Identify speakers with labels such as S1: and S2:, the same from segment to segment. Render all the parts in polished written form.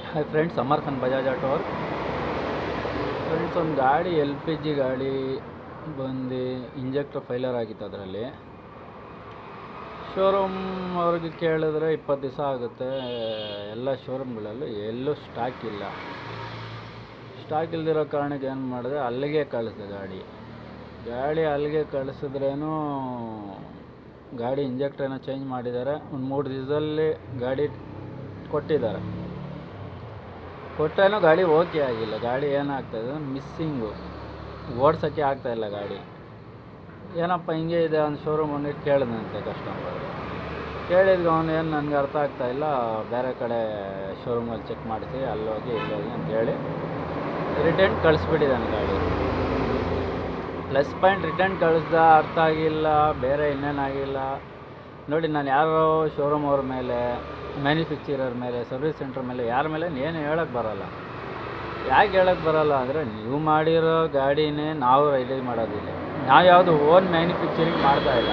S1: Hi friends, Samar Khan Bajaj auto ಅವ್ರು. Friends, ಒಂದು ಗಾಡಿ LPG ಗಾಡಿ ಬಂದು ಇಂಜೆಕ್ಟರ್ ಫೈಲರ್ ಆಗಿತ್ತು. ಅದರಲ್ಲಿ ಶೋರೂಮ್ ಅವ್ರಿಗೆ ಕೇಳಿದ್ರೆ 20 ದಿವಸ ಆಗುತ್ತೆ. ಎಲ್ಲ ಶೋರೂಮ್ಗಳಲ್ಲೂ ಎಲ್ಲೂ ಸ್ಟಾಕ್ ಇಲ್ದಿರೋ ಕಾರಣಕ್ಕೆ ಏನು ಮಾಡಿದೆ, ಅಲ್ಲಿಗೆ ಕಳಿಸಿದೆ ಗಾಡಿ ಅಲ್ಲಿಗೆ ಕಳಿಸಿದ್ರೇನು ಗಾಡಿ ಇಂಜೆಕ್ಟರ್ ಏನೋ ಚೇಂಜ್ ಮಾಡಿದ್ದಾರೆ. ಒಂದು 3 ದಿವಸದಲ್ಲಿ ಗಾಡಿ ಕೊಟ್ಟೇನೋ ಗಾಡಿ ಓಕೆ ಆಗಿಲ್ಲ. ಗಾಡಿ ಏನಾಗ್ತಾಯಿದೆ, ಮಿಸ್ಸಿಂಗು, ಓಡ್ಸೋಕ್ಕೆ ಆಗ್ತಾಯಿಲ್ಲ ಗಾಡಿ. ಏನಪ್ಪ ಹಿಂಗೆ ಇದೆ ಅಂತ ಶೋರೂಮ್ ಅವನಿಗೆ ಕೇಳಿದಂತೆ ಕಸ್ಟಮರ್. ಕೇಳಿದ್ಗೆ ಅವನು ಏನು ನನಗೆ ಅರ್ಥ ಆಗ್ತಾಯಿಲ್ಲ, ಬೇರೆ ಕಡೆ ಶೋರೂಮಲ್ಲಿ ಚೆಕ್ ಮಾಡಿಸಿ ಅಲ್ಲೋಗಿ ಇಲ್ಲೋಗಿ ಅಂತೇಳಿ ರಿಟರ್ನ್ ಕಳಿಸ್ಬಿಟ್ಟಿದ್ದಾನೆ ಗಾಡಿ. ಪ್ಲಸ್ ಪಾಯಿಂಟ್ ರಿಟರ್ನ್ ಕಳಿಸ್ದ, ಅರ್ಥ ಆಗಿಲ್ಲ, ಬೇರೆ ಇನ್ನೇನಾಗಿಲ್ಲ ನೋಡಿ. ನಾನು ಯಾರೋ ಶೋರೂಮ್ ಅವ್ರ ಮೇಲೆ, ಮ್ಯಾನುಫ್ಯಾಕ್ಚರರ್ ಮೇಲೆ, ಸರ್ವಿಸ್ ಸೆಂಟ್ರ್ ಮೇಲೆ, ಯಾರ ಮೇಲೆ ಏನು ಹೇಳೋಕ್ಕೆ ಬರೋಲ್ಲ. ಯಾಕೆ ಹೇಳೋಕ್ಕೆ ಬರೋಲ್ಲ ಅಂದರೆ, ನೀವು ಮಾಡಿರೋ ಗಾಡಿನೇ ನಾವು ರಿಲೀಸ್ ಮಾಡೋದಿಲ್ಲ. ನಾವು ಯಾವುದು ಓನ್ ಮ್ಯಾನುಫ್ಯಾಕ್ಚರಿಂಗ್ ಮಾಡ್ತಾಯಿಲ್ಲ.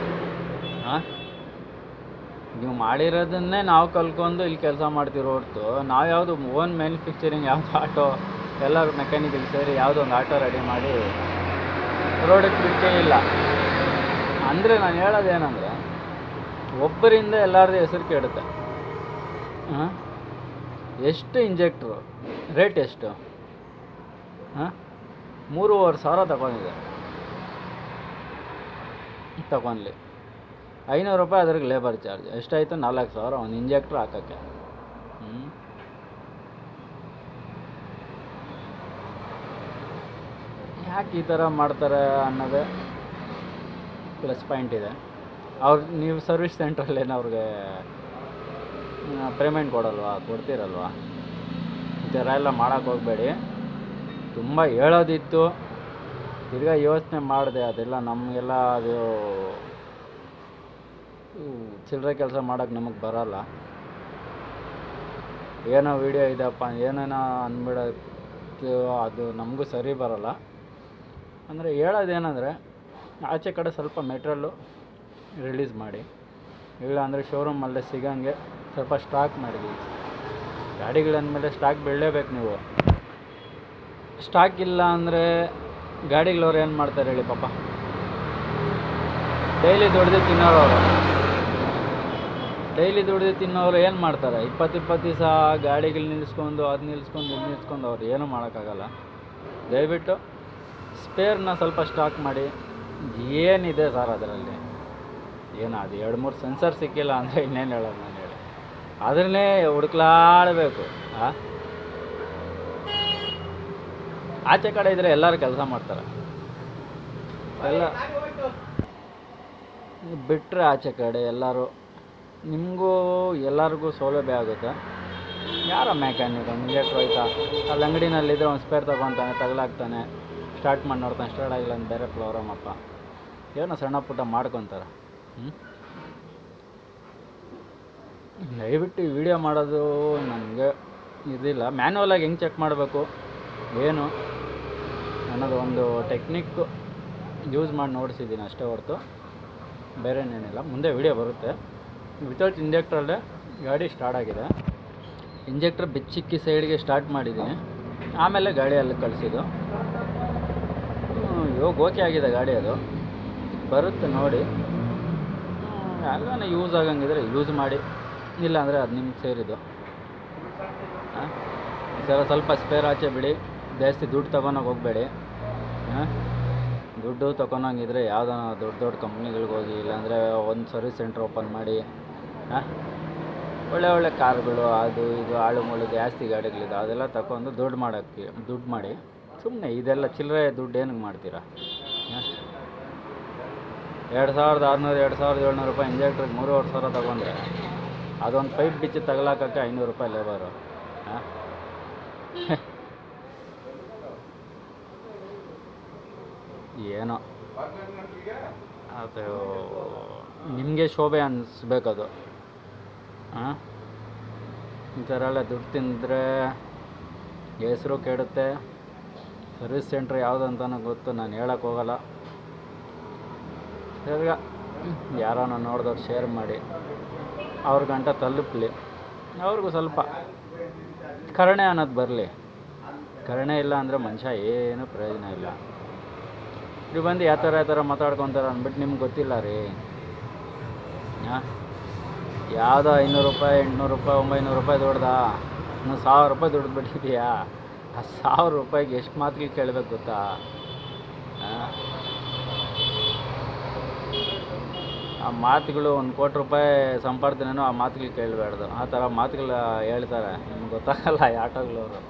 S1: ನೀವು ಮಾಡಿರೋದನ್ನೇ ನಾವು ಕಲ್ತ್ಕೊಂಡು ಇಲ್ಲಿ ಕೆಲಸ ಮಾಡ್ತಿರೋ ಹೊರತು ನಾವು ಯಾವುದು ಓನ್ ಮ್ಯಾನುಫ್ಯಾಕ್ಚರಿಂಗ್ ಯಾವುದು ಆಟೋ ಎಲ್ಲರೂ ಮೆಕ್ಯಾನಿಕಲ್ ಸೇರಿ ಯಾವುದೋ ಒಂದು ಆಟೋ ರೆಡಿ ಮಾಡಿ ರೋಡಿಗೆ ಬಿಟ್ಟೇ ಇಲ್ಲ. ಅಂದರೆ ನಾನು ಹೇಳೋದೇನೆಂದರೆ, ಒಬ್ಬರಿಂದ ಎಲ್ಲರದ್ದು ಹೆಸರು ಕೆಡುತ್ತೆ. ಎಷ್ಟು ಇಂಜೆಕ್ಟ್ರು ರೇಟ್ ಎಷ್ಟು? 3,500 ತಗೊಳ್ಳಿ. 500 ರೂಪಾಯಿ ಅದ್ರಿಗೆ ಲೇಬರ್ ಚಾರ್ಜ್. ಎಷ್ಟಾಯಿತು? 4,000 ಒಂದು ಇಂಜೆಕ್ಟ್ರ್ ಹಾಕೋಕ್ಕೆ. ಯಾಕೆ ಈ ಥರ ಮಾಡ್ತಾರೆ ಅನ್ನೋದೇ ಪ್ಲಸ್ ಪಾಯಿಂಟ್ ಇದೆ. ನೀವು ಸರ್ವಿಸ್ ಸೆಂಟ್ರಲ್ಲೇನು ಅವ್ರಿಗೆ ಪೇಮೆಂಟ್ ಕೊಡ್ತೀರಲ್ವಾ? ಈ ಥರ ಎಲ್ಲ ಮಾಡೋಕ್ಕೆ ಹೋಗಬೇಡಿ. ತುಂಬ ಹೇಳೋದಿತ್ತು, ತಿರ್ಗಾ ಯೋಚನೆ ಮಾಡಿದೆ. ಅದೆಲ್ಲ ನಮಗೆಲ್ಲ ಅದು ಚಿಲ್ಲರೆ ಕೆಲಸ ಮಾಡೋಕ್ಕೆ ನಮಗೆ ಬರೋಲ್ಲ. ಏನೋ ವೀಡಿಯೋ ಇದೆಯಪ್ಪ ಏನೇನೋ ಅಂದ್ಬಿಡೋದು, ಅದು ನಮಗೂ ಸರಿ ಬರೋಲ್ಲ. ಅಂದರೆ ಹೇಳೋದೇನೆಂದರೆ, ಆಚೆ ಕಡೆ ಸ್ವಲ್ಪ ಮೆಟ್ರಿಯಲ್ಲು ರಿಲೀಸ್ ಮಾಡಿ, ಇಲ್ಲ ಅಂದರೆ ಶೋರೂಮಲ್ಲೇ ಸಿಗೋಂಗೆ ಸ್ವಲ್ಪ ಸ್ಟಾಕ್ ಮಾಡಿದ್ದೀವಿ. ಗಾಡಿಗಳಂದಮೇಲೆ ಸ್ಟಾಕ್ ಬೆಳಲೇಬೇಕು. ನೀವು ಸ್ಟಾಕ್ ಇಲ್ಲ ಅಂದರೆ ಗಾಡಿಗಳವ್ರು ಏನು ಮಾಡ್ತಾರೆ ಹೇಳಿ ಪಾಪ? ಡೈಲಿ ದುಡ್ದು ತಿನ್ನೋರು ಏನು ಮಾಡ್ತಾರೆ? 20 ದಿವಸ ಗಾಡಿಗಳು ನಿಲ್ಲಿಸ್ಕೊಂಡು ಇದು ನಿಲ್ಲಿಸ್ಕೊಂಡು ಅವ್ರು ಏನೂ ಮಾಡೋಕ್ಕಾಗಲ್ಲ. ದಯವಿಟ್ಟು ಸ್ಪೇರ್ನ ಸ್ವಲ್ಪ ಸ್ಟಾಕ್ ಮಾಡಿ. ಏನಿದೆ ಸರ್ ಅದರಲ್ಲಿ? ಏನು ಅದು 2-3 ಸೆನ್ಸರ್ ಸಿಕ್ಕಿಲ್ಲ ಅಂದರೆ ಇನ್ನೇನು ಹೇಳೋದು ನಾನು ಹೇಳಿ? ಅದನ್ನೇ ಹುಡುಕ್ಲಾಡಬೇಕು. ಆಚೆ ಕಡೆ ಇದ್ದರೆ ಎಲ್ಲರೂ ಕೆಲಸ ಮಾಡ್ತಾರೆ. ಎಲ್ಲ ಬಿಟ್ಟರೆ ಆಚೆ ಕಡೆ ನಿಮಗೂ ಎಲ್ಲರಿಗೂ ಸೌಲಭ್ಯ ಆಗುತ್ತೆ. ಯಾರೋ ಮೆಕ್ಯಾನಿಕ್ ಇಂಜೆಕ್ಟ್ರ್ ಹೋಯ್ತಾ ಅಲ್ಲಿ ಅಂಗಡಿನಲ್ಲಿದ್ದರೆ ಒಂದು ಸ್ಪೇರ್ ತೊಗೊತಾನೆ, ತಗಲಾಕ್ತಾನೆ, ಸ್ಟಾರ್ಟ್ ಮಾಡಿ ನೋಡ್ತಾನೆ, ಸ್ಟಾರ್ಟ್ ಆಗಿಲ್ಲ ಅಂತ ಬೇರೆ ಪ್ರೋಗ್ರಾಮಪ್ಪ ಏನೋ ಸಣ್ಣ ಪುಟ್ಟ ಮಾಡ್ಕೊತಾರೆ. ದಯವಿಟ್ಟು ಈ ವಿಡಿಯೋ ಮಾಡೋದು ನನಗೆ ಇದಿಲ್ಲ. ಮ್ಯಾನ್ಯಲಾಗಿ ಹೆಂಗೆ ಚೆಕ್ ಮಾಡಬೇಕು ಏನು ಅನ್ನೋದು ಒಂದು ಟೆಕ್ನಿಕ್ ಯೂಸ್ ಮಾಡಿ ನೋಡಿಸಿದ್ದೀನಿ ಅಷ್ಟೇ ಹೊರತು ಬೇರೆ ಏನೇನಿಲ್ಲ. ಮುಂದೆ ವಿಡಿಯೋ ಬರುತ್ತೆ. ವಿತೌಟ್ ಇಂಜೆಕ್ಟ್ರಲ್ಲೇ ಗಾಡಿ ಸ್ಟಾರ್ಟ್ ಆಗಿದೆ. ಇಂಜೆಕ್ಟ್ರ್ ಬಿಚ್ಚಿಕ್ಕಿ ಸೈಡ್ಗೆ ಸ್ಟಾರ್ಟ್ ಮಾಡಿದ್ದೀನಿ, ಆಮೇಲೆ ಗಾಡಿ ಅಲ್ಲಿ ಕಳಿಸಿದ್ದು. ಇವಾಗ ಓಕೆ ಆಗಿದೆ ಗಾಡಿ. ಅದು ಬರುತ್ತೆ ನೋಡಿ. ಯಾರಿಗಾನ ಯೂಸ್ ಆಗಂಗಿದ್ರೆ ಯೂಸ್ ಮಾಡಿ, ಇಲ್ಲಾಂದರೆ ಅದು ನಿಮ್ಗೆ ಸೇರಿದ್ದು. ಈ ಥರ ಸ್ವಲ್ಪ ಸ್ಪೇರ್ ಆಚೆ ಬಿಡಿ. ಜಾಸ್ತಿ ದುಡ್ಡು ತೊಗೊಳಕ್ಕೆ ಹೋಗಬೇಡಿ. ದುಡ್ಡು ತೊಗೊಳಂಗಿದ್ರೆ ಯಾವುದಾನ ದೊಡ್ಡ ಕಂಪ್ನಿಗಳಿಗೆ ಹೋಗಿ, ಇಲ್ಲಾಂದರೆ ಒಂದು ಸರ್ವಿಸ್ ಸೆಂಟ್ರ್ ಓಪನ್ ಮಾಡಿ. ಒಳ್ಳೆ ಕಾರ್ಗಳು, ಅದು ಇದು ಆಳು ಮುಳು ಜಾಸ್ತಿ ಗಾಡಿಗಳಿದೆ, ಅದೆಲ್ಲ ತಗೊಂಡು ದುಡ್ಡು ಮಾಡಿ. ಸುಮ್ಮನೆ ಇದೆಲ್ಲ ಚಿಲ್ಲರೆ ದುಡ್ಡು ಏನಕ್ಕೆ ಮಾಡ್ತೀರಾ? 2,600 2,700 ರೂಪಾಯಿ ಇಂಜೆಕ್ಟ್ರಿಗೆ 3,500 ತಗೊಂಡ್ರೆ ಅದೊಂದು ಪೈಪ್ ಬಿಚ್ಚಿ ತಗಲಾಕಕ್ಕೆ 500 ರೂಪಾಯಿ ಲೇಬರು. ಏನೋ ಅದು ನಿಮಗೆ ಶೋಭೆ ಅನ್ನಿಸ್ಬೇಕದು. ಈ ಥರ ಎಲ್ಲ ದುಡ್ಡು ತಿಂದರೆ ಹೆಸರು ಕೆಡುತ್ತೆ. ಸರ್ವಿಸ್ ಸೆಂಟ್ರ್ ಯಾವುದಂತನೂ ಗೊತ್ತು, ನಾನು ಹೇಳಕ್ಕೆ ಹೋಗಲ್ಲ. ತಿರ್ಗಾ ಯಾರನ್ನ ನೋಡಿದವ್ರು ಶೇರ್ ಮಾಡಿ, ಅವ್ರ ಗಂಟ ತಲುಪಲಿ. ಅವ್ರಿಗೂ ಸ್ವಲ್ಪ ಕರುಣೆ ಅನ್ನೋದು ಬರಲಿ. ಕರುಣೆ ಇಲ್ಲ ಅಂದರೆ ಮನುಷ್ಯ ಏನೂ ಪ್ರಯೋಜನ ಇಲ್ಲ. ನೀವು ಬಂದು ಯಾವ ಥರ ಮಾತಾಡ್ಕೊತಾರೆ ಅಂದ್ಬಿಟ್ಟು ನಿಮ್ಗೆ ಗೊತ್ತಿಲ್ಲ ರೀ. ಹಾಂ, ಯಾವುದೋ 500 ರೂಪಾಯಿ 800 ರೂಪಾಯಿ 900 ರೂಪಾಯಿ ದುಡ್ದಾ, ಇನ್ನು 1000 ರೂಪಾಯಿ ದುಡ್ದು ಬಿಟ್ಟಿದೆಯಾ? ಆ 1000 ರೂಪಾಯಿಗೆ ಎಷ್ಟು ಮಾತುಗಳು ಕೇಳಬೇಕು ಗೊತ್ತಾ? ಆ ಮಾತುಗಳು 1 ಕೋಟಿ ರೂಪಾಯಿ ಸಂಪಾದನೆನೂ ಆ ಮಾತುಗಳು ಕೇಳಬಾರ್ದು. ಆ ಥರ ಮಾತುಗಳು ಹೇಳ್ತಾರೆ. ನಿಮ್ಗೆ ಗೊತ್ತಾಗಲ್ಲ ಈ ಆಟೋಗಳವರು.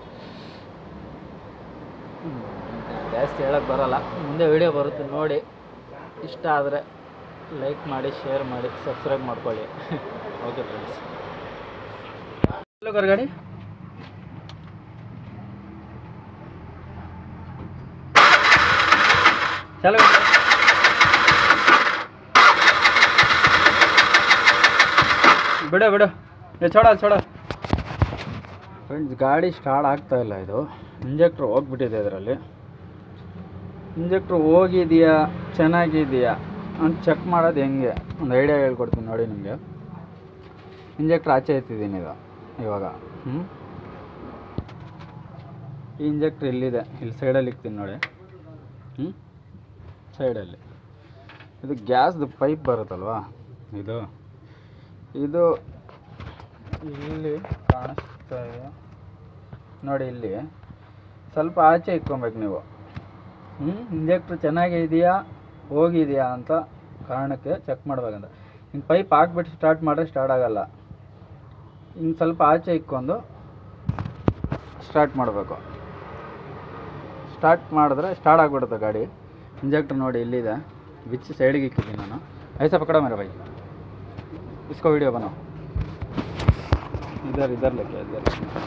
S1: ಜಾಸ್ತಿ ಹೇಳೋಕ್ಕೆ ಬರೋಲ್ಲ. ಮುಂದೆ ವಿಡಿಯೋ ಬರುತ್ತೆ ನೋಡಿ. ಇಷ್ಟ ಆದರೆ ಲೈಕ್ ಮಾಡಿ, ಶೇರ್ ಮಾಡಿ, ಸಬ್ಸ್ಕ್ರೈಬ್ ಮಾಡ್ಕೊಳ್ಳಿ. Okay friends. ಹಲೋ ಗಾಡಿ ಚಲೋ ಬಿಡು ಛೋಡ ಫ್ರೆಂಡ್ಸ್. ಗಾಡಿ ಸ್ಟಾರ್ಟ್ ಆಗ್ತಾಯಿಲ್ಲ. ಇದು ಇಂಜೆಕ್ಟ್ರ್ ಹೋಗ್ಬಿಟ್ಟಿದೆ. ಇದರಲ್ಲಿ ಇಂಜೆಕ್ಟ್ರ್ ಹೋಗಿದೆಯಾ, ಚೆನ್ನಾಗಿದೆಯಾ ಅಂತ ಚೆಕ್ ಮಾಡೋದು ಹೆಂಗೆ ಒಂದು ಐಡಿಯಾ ಹೇಳ್ಕೊಡ್ತೀನಿ ನೋಡಿ ನಿಮಗೆ. ಇಂಜೆಕ್ಟ್ರ್ ಆಚೆ ಎತ್ತಿದ್ದೀನಿ ಇವಾಗ. ಈ ಇಂಜೆಕ್ಟ್ರ್ ಇಲ್ಲಿದೆ, ಇಲ್ಲಿ ಸೈಡಲ್ಲಿ ಇಕ್ತೀನಿ ನೋಡಿ. ಸೈಡಲ್ಲಿ ಇದು ಗ್ಯಾಸ್ದು ಪೈಪ್ ಬರುತ್ತಲ್ವಾ, ಇದು ಇಲ್ಲಿ ಕಾಣಿಸ್ತಾ ಇದೆ ನೋಡಿ. ಇಲ್ಲಿ ಸ್ವಲ್ಪ ಆಚೆ ಇಕ್ಕೊಬೇಕು ನೀವು. ಇಂಜೆಕ್ಟ್ರ್ ಚೆನ್ನಾಗಿದೆಯಾ ಹೋಗಿದೆಯಾ ಅಂತ ಕಾರಣಕ್ಕೆ ಚೆಕ್ ಮಾಡ್ಬೇಕಂತ. ಹಿಂಗೆ ಪೈಪ್ ಹಾಕ್ಬಿಟ್ಟು ಸ್ಟಾರ್ಟ್ ಮಾಡಿದ್ರೆ ಸ್ಟಾರ್ಟ್ ಆಗೋಲ್ಲ. ಹಿಂಗೆ ಸ್ವಲ್ಪ ಆಚೆ ಇಕ್ಕೊಂಡು ಸ್ಟಾರ್ಟ್ ಮಾಡಬೇಕು. ಸ್ಟಾರ್ಟ್ ಮಾಡಿದ್ರೆ ಸ್ಟಾರ್ಟ್ ಆಗಿಬಿಡುತ್ತೆ ಗಾಡಿ. ಇಂಜೆಕ್ಟ್ರ್ ನೋಡಿ ಇಲ್ಲಿದೆ, ಬಿಚ್ಚಿ ಸೈಡಿಗೆ ಇಕ್ಕಿದ್ದೀನಿ ನಾನು. ಐಸಾ ಪಕಡ ಮೇರೆ ಭಾई, इसको वीडियो बनाओ. इधर लेके इधर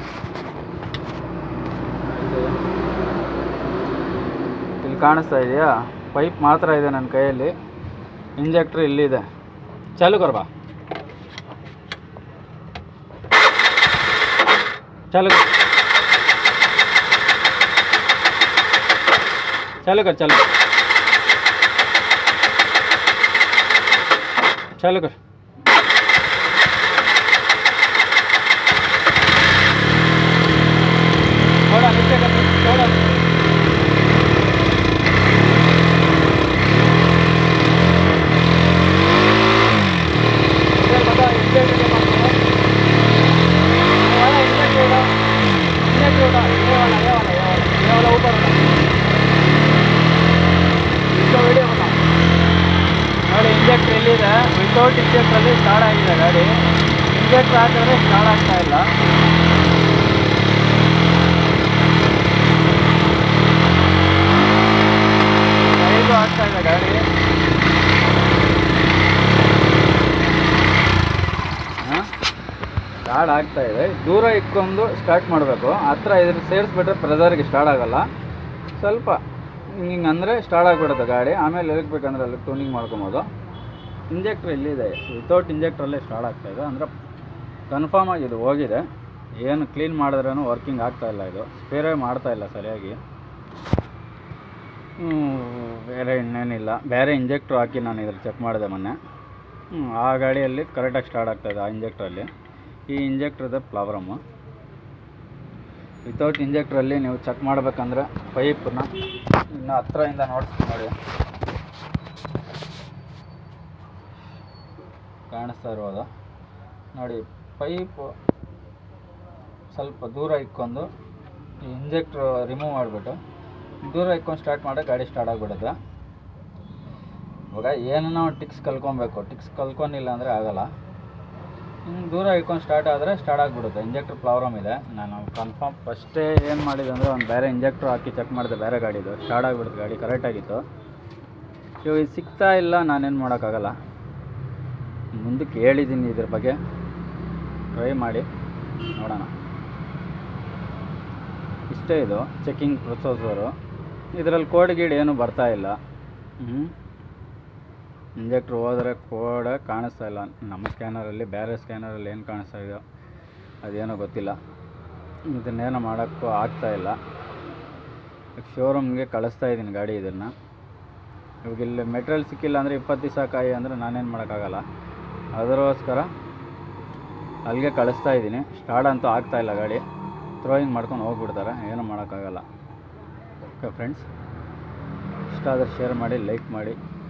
S1: ಇಲ್ಲಿ ಕಾಣಿಸ್ತಾ ಇದೆಯಾ? ಪೈಪ್ ಮಾತ್ರ ಇದೆ ನನ್ನ ಕೈಯಲ್ಲಿ. ಇಂಜೆಕ್ಟ್ರ್ ಇಲ್ಲಿದೆ. ಚಾಲು ಕರ್ ಬಾ, ಚಾಲು ಕರ್ ಚಾಲು ಕರ್ थोड़ा नीचे कर, थोड़ा इधर बता, इंजेक्टर के पास वाला इंजेक्टर होगा, ये वाला ऊपर वाला इसको वीडियो बता ನೋಡಿ. ಇಂಜೆಕ್ಟ್ರ್ ಎಲ್ಲಿದೆ? ವಿತೌಟ್ ಇಂಜೆಕ್ಟ್ರಲ್ಲಿ ಸ್ಟಾರ್ಟ್ ಆಗಿದೆ ಗಾಡಿ. ಇಂಜೆಕ್ಟ್ರ್ ಹಾಕಿದ್ರೆ ಸ್ಟಾರ್ಟ್ ಆಗ್ತಾ ಇಲ್ಲ. ಆಗ್ತಾ ಇದೆ ಗಾಡಿ. ಸ್ಟಾರ್ಟ್ ಆಗ್ತಾ ಇದೆ. ದೂರ ಇಕ್ಕೊಂಡು ಸ್ಟಾರ್ಟ್ ಮಾಡಬೇಕು. ಹತ್ರ ಇದ್ರ ಸೇರಿಸ್ಬಿಟ್ರೆ ಪ್ರೆಸರ್ಗೆ ಸ್ಟಾರ್ಟ್ ಆಗೋಲ್ಲ. ಸ್ವಲ್ಪ ಹಿಂಗೆ ಅಂದರೆ ಸ್ಟಾರ್ಟ್ ಆಗಿಬಿಡುತ್ತೆ ಗಾಡಿ. ಆಮೇಲೆ ಎಲ್ಲಿಗ್ಬೇಕಂದ್ರೆ ಅಲ್ಲಿ ಟ್ಯೂನಿಂಗ್ ಮಾಡ್ಕೊಬೋದು. ಇಂಜೆಕ್ಟ್ರ್ ಇಲ್ಲಿದೆ, ವಿತೌಟ್ ಇಂಜೆಕ್ಟ್ರಲ್ಲೇ ಸ್ಟಾರ್ಟ್ ಆಗ್ತಾಯಿದೆ. ಅಂದರೆ ಕನ್ಫರ್ಮ್ ಆಗಿ ಇದು ಹೋಗಿದೆ. ಏನು ಕ್ಲೀನ್ ಮಾಡಿದ್ರೂ ವರ್ಕಿಂಗ್ ಆಗ್ತಾಯಿಲ್ಲ. ಇದು ಸ್ಪೇರೇ ಮಾಡ್ತಾಯಿಲ್ಲ ಸರಿಯಾಗಿ. ಬೇರೆ ಇನ್ನೇನಿಲ್ಲ. ಬೇರೆ ಇಂಜೆಕ್ಟ್ರ್ ಹಾಕಿ ನಾನು ಇದ್ರಲ್ಲಿ ಚೆಕ್ ಮಾಡಿದೆ ಮೊನ್ನೆ. ಆ ಗಾಡಿಯಲ್ಲಿ ಕರೆಕ್ಟಾಗಿ ಸ್ಟಾರ್ಟ್ ಆಗ್ತಾಯಿದೆ ಆ ಇಂಜೆಕ್ಟ್ರಲ್ಲಿ. ಈ ಇಂಜೆಕ್ಟ್ರದ ಪ್ರಾಬ್ಲಮ್ಮು. ವಿತೌಟ್ ಇಂಜೆಕ್ಟ್ರಲ್ಲಿ ನೀವು ಚೆಕ್ ಮಾಡಬೇಕಂದ್ರೆ ಪೈಪನ್ನ ಇನ್ನು ಹತ್ರದಿಂದ ನೋಡ್ತೀನಿ ನೋಡಿ. ಕಾಣಿಸ್ತಾ ಇರ್ಬೋದು ನೋಡಿ. ಪೈಪು ಸ್ವಲ್ಪ ದೂರ ಇಕ್ಕೊಂಡು ಈ ಇಂಜೆಕ್ಟ್ರ್ ರಿಮೂವ್ ಮಾಡಿಬಿಟ್ಟು ದೂರ ಇಕ್ಕೊಂಡು ಸ್ಟಾರ್ಟ್ ಮಾಡಿ ಗಾಡಿ ಸ್ಟಾರ್ಟ್ ಆಗಿಬಿಡುತ್ತೆ. ಇವಾಗ ಏನೋ ಟಿಕ್ಸ್ ಕಲ್ಕೊಬೇಕು. ಟಿಕ್ಸ್ ಕಲ್ಕೊಂಡಿಲ್ಲ ಅಂದರೆ ಆಗೋಲ್ಲ. ದೂರ ಇಟ್ಕೊಂಡು ಸ್ಟಾರ್ಟ್ ಆದರೆ ಸ್ಟಾರ್ಟ್ ಆಗಿಬಿಡುತ್ತೆ. ಇಂಜೆಕ್ಟ್ರ್ ಪ್ರಾಬ್ಲಮ್ ಇದೆ. ನಾನು ಕನ್ಫರ್ಮ್ ಫಸ್ಟೇ ಏನು ಮಾಡಿದೆ ಅಂದರೆ ಒಂದು ಬೇರೆ ಇಂಜೆಕ್ಟ್ರ್ ಹಾಕಿ ಚೆಕ್ ಮಾಡಿದೆ. ಬೇರೆ ಗಾಡಿದು ಸ್ಟಾರ್ಟ್ ಆಗಿಬಿಡುತ್ತೆ. ಗಾಡಿ ಕರೆಕ್ಟಾಗಿತ್ತು. ಇವಾಗ ಇದು ಸಿಗ್ತಾ ಇಲ್ಲ, ನಾನೇನು ಮಾಡೋಕ್ಕಾಗಲ್ಲ. ಮುಂದಕ್ಕೆ ಹೇಳಿದ್ದೀನಿ ಇದ್ರ ಬಗ್ಗೆ, ಟ್ರೈ ಮಾಡಿ ನೋಡೋಣ. ಇಷ್ಟೇ ಇದು ಚೆಕಿಂಗ್ ಪ್ರೊಸೆಸರು. ಇದರಲ್ಲಿ ಕೋಡ್ ಗೀಡ್ ಏನೂ ಬರ್ತಾಯಿಲ್ಲ. ಇಂಜೆಕ್ಟ್ರ್ ಹೋದರೆ ಕೋಡ್ ಕಾಣಿಸ್ತಾ ಇಲ್ಲ ನಮ್ಮ ಸ್ಕ್ಯಾನರಲ್ಲಿ. ಬೇರೆ ಸ್ಕ್ಯಾನರಲ್ಲಿ ಏನು ಕಾಣಿಸ್ತಾ ಇದೆಯೋ ಅದೇನೋ ಗೊತ್ತಿಲ್ಲ. ಇದನ್ನೇನೋ ಮಾಡೋಕ್ಕೂ ಆಗ್ತಾಯಿಲ್ಲ. ಶೋರೂಮ್ಗೆ ಕಳಿಸ್ತಾ ಇದ್ದೀನಿ ಗಾಡಿ. ಇದನ್ನು ಇವಾಗ ಇಲ್ಲಿ ಮೆಟೀರಿಯಲ್ ಸಿಕ್ಕಿಲ್ಲ ಅಂದರೆ 20 ದಿವಸ ಕಾಯಿ ಅಂದರೆ ನಾನೇನು ಮಾಡೋಕ್ಕಾಗಲ್ಲ. ಅದಕ್ಕೋಸ್ಕರ ಅಲ್ಲಿಗೆ ಕಳಿಸ್ತಾ ಇದ್ದೀನಿ. ಸ್ಟಾರ್ಟ್ ಅಂತೂ ಆಗ್ತಾಯಿಲ್ಲ ಗಾಡಿ. ಥ್ರೋಯಿಂಗ್ ಮಾಡ್ಕೊಂಡು ಹೋಗ್ಬಿಡ್ತಾರೆ, ಏನೂ ಮಾಡೋಕ್ಕಾಗಲ್ಲ. ಓಕೆ ಫ್ರೆಂಡ್ಸ್, ಇಷ್ಟ ಆದರೆ ಶೇರ್ ಮಾಡಿ, ಲೈಕ್ ಮಾಡಿ.